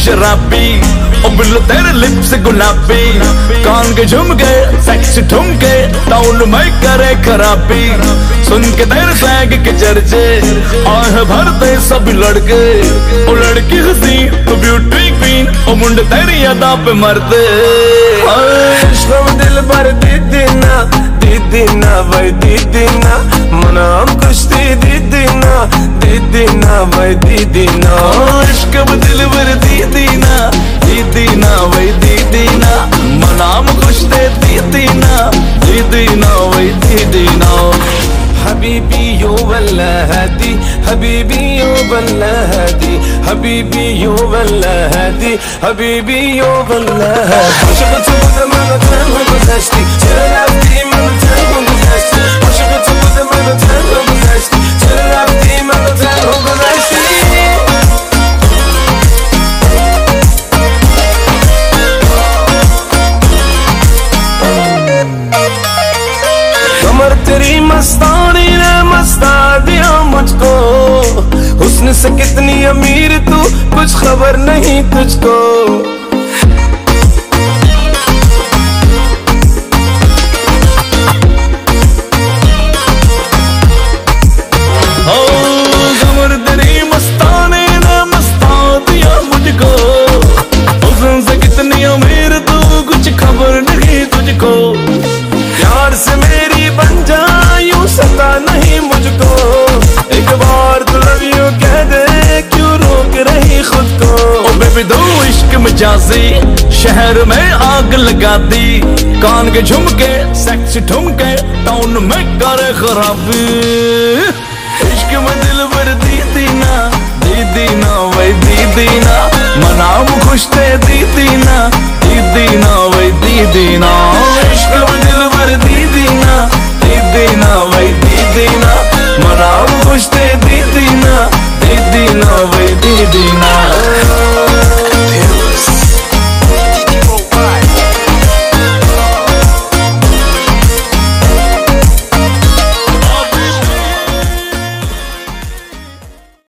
शराबी, ओ बिल्लो तेरे लिप्स गुलाबी, कान के झुमके सेक्सी ठुमके टाउन में करे खराबी। सुन के तेरे स्वैग के चर्चे आह भरते सब लड़के, ओ लड़की हंसी तो ब्यूटी क्वीन, ओ मुंडे तेरी अदा पे मरते। दिल भर दीदी ना भाई दीदी ना, मनाम कुश्ती दीदी ना भाई दीदी ना। इश्क दिल भर दीदी ना भाई दीदी ना, मनाम कुश्ती दीदी ना भाई दीदी ना। हबीबी यो वल्ला हदी, हबीबी यो वल्ला हदी, हबीबी यो वल्ला हदी, हबीबी यो वल्ला हदी। Aşık tutup bana tanrı güneşti, çırptı bana tanrı güneşti. Aşık tutup bana tanrı güneşti, çırptı bana tanrı güneşti. कमर तेरी मस्तानी ने मस्ता दिया मुझको, हुस्न से कितनी अमीर तू कुछ खबर नहीं तुझको। कमर तेरी मस्तानी ने मस्ता दिया मुझको, हुस्न से कितनी अमीर तू कुछ खबर नहीं तुझको। प्यार से मेरी बन जा यूं सता नहीं मुझको, एक बार तो लव यू कह दे क्यों रोक रही खुद को। ओ बेबी दो इश्क मजाजी शहर में आग लगा दी, कान के झुमके सेक्सी ठुमके टाउन में करे खराबी। इश्क में दिल भर दीदी ना भाई दीदी ना, मनाम खुश थे दीदी ना भाई दीदी ना।